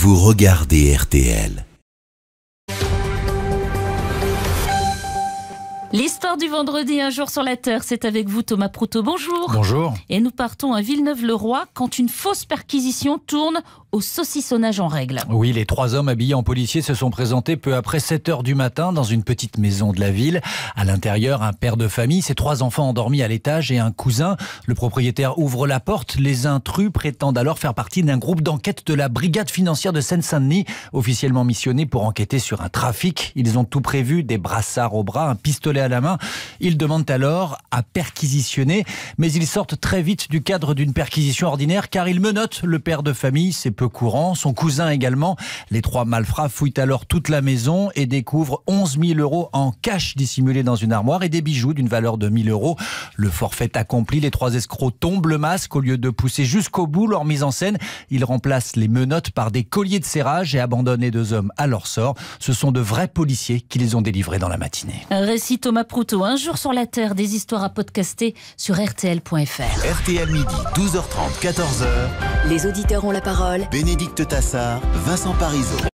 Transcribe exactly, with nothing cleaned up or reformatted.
vous regardez R T L. L'histoire du vendredi, un jour sur la Terre, c'est avec vous Thomas Proutot. Bonjour. Bonjour. Et nous partons à Villeneuve-le-Roi quand une fausse perquisition tourne au saucissonnage en règle. Oui, les trois hommes habillés en policiers se sont présentés peu après sept heures du matin dans une petite maison de la ville. À l'intérieur, un père de famille, ses trois enfants endormis à l'étage et un cousin. Le propriétaire ouvre la porte. Les intrus prétendent alors faire partie d'un groupe d'enquête de la brigade financière de Seine-Saint-Denis, officiellement missionné pour enquêter sur un trafic. Ils ont tout prévu, des brassards au bras, un pistolet à la main. Ils demandent alors à perquisitionner, mais ils sortent très vite du cadre d'une perquisition ordinaire car ils menottent le père de famille, c'est peu courant, son cousin également. Les trois malfrats fouillent alors toute la maison et découvrent onze mille euros en cash dissimulés dans une armoire et des bijoux d'une valeur de mille euros. Le forfait accompli, les trois escrocs tombent le masque. Au lieu de pousser jusqu'au bout leur mise en scène, ils remplacent les menottes par des colliers de serrage et abandonnent les deux hommes à leur sort. Ce sont de vrais policiers qui les ont délivrés dans la matinée. Un récit Thomas Proutot, un jour sur la Terre, des histoires à podcaster sur R T L point F R. R T L midi, douze heures trente, quatorze heures. Les auditeurs ont la parole. Bénédicte Tassard, Vincent Parisot.